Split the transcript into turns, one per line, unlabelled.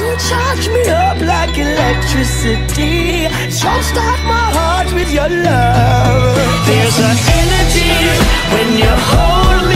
charge me up like electricity. Jumpstart my heart with your love. There's an energy when you hold me.